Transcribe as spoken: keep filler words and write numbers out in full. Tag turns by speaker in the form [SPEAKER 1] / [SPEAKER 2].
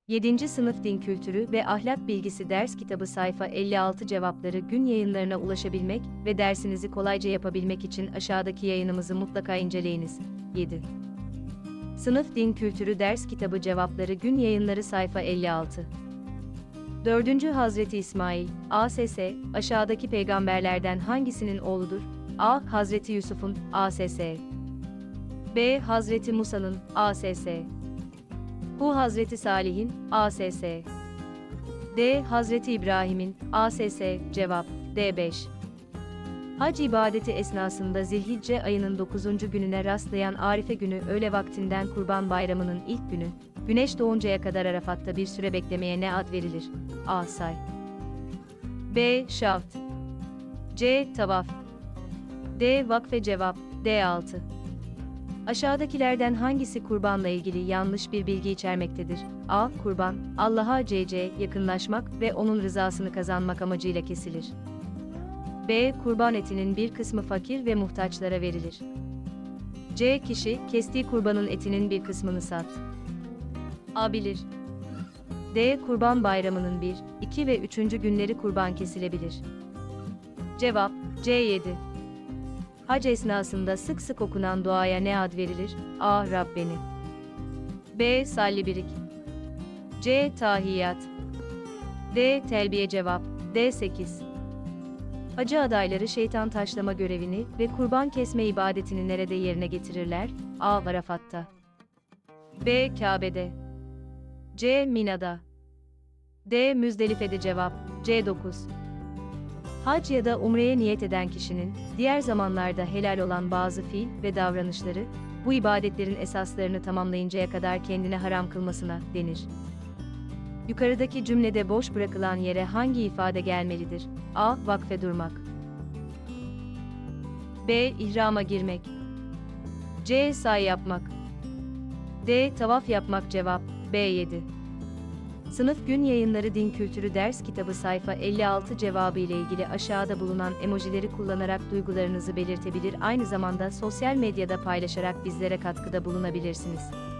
[SPEAKER 1] yedinci Sınıf Din Kültürü ve Ahlak Bilgisi Ders Kitabı Sayfa elli altı Cevapları Gün yayınlarına ulaşabilmek ve dersinizi kolayca yapabilmek için aşağıdaki yayınımızı mutlaka inceleyiniz. yedi. Sınıf Din Kültürü Ders Kitabı Cevapları Gün Yayınları Sayfa elli altı. dördüncü Hazreti İsmail, A S S, aşağıdaki peygamberlerden hangisinin oğludur? A. Hazreti Yusuf'un, A S S. B. Hazreti Musa'nın, A S S. Hu Hazreti Salih'in, A S S. D. Hazreti İbrahim'in, A S S. Cevap, D beş. Hac ibadeti esnasında Zilhicce ayının dokuzuncu gününe rastlayan Arife günü öğle vaktinden Kurban Bayramı'nın ilk günü, güneş doğuncaya kadar Arafat'ta bir süre beklemeye ne ad verilir? A. Say. B. Şavt. C. Tavaf. D. Vakfe. Cevap, D altı. Aşağıdakilerden hangisi kurbanla ilgili yanlış bir bilgi içermektedir? A. Kurban, Allah'a cc yakınlaşmak ve onun rızasını kazanmak amacıyla kesilir. B. Kurban etinin bir kısmı fakir ve muhtaçlara verilir. C. Kişi, kestiği kurbanın etinin bir kısmını sat. Alabilir. D. Kurban Bayramı'nın bir, iki ve üçüncü günleri kurban kesilebilir. Cevap, C yedi. Hac esnasında sık sık okunan duaya ne ad verilir? A. Rabbeni. B. Salli birik. C. Tahiyyat. D. Telbiye. Cevap, D sekiz. Hacı adayları şeytan taşlama görevini ve kurban kesme ibadetini nerede yerine getirirler? A. Arafat'ta. B. Kabe'de. C. Mina'da. D. Müzdelife'de. Cevap, C dokuz. Hac ya da umreye niyet eden kişinin, diğer zamanlarda helal olan bazı fiil ve davranışları, bu ibadetlerin esaslarını tamamlayıncaya kadar kendine haram kılmasına denir. Yukarıdaki cümlede boş bırakılan yere hangi ifade gelmelidir? A. Vakfe durmak. B. İhrama girmek. C. Say yapmak. D. Tavaf yapmak. Cevap, B yedi. Sınıf Gün Yayınları Din Kültürü Ders Kitabı Sayfa elli altı cevabı ile ilgili aşağıda bulunan emojileri kullanarak duygularınızı belirtebilir, aynı zamanda sosyal medyada paylaşarak bizlere katkıda bulunabilirsiniz.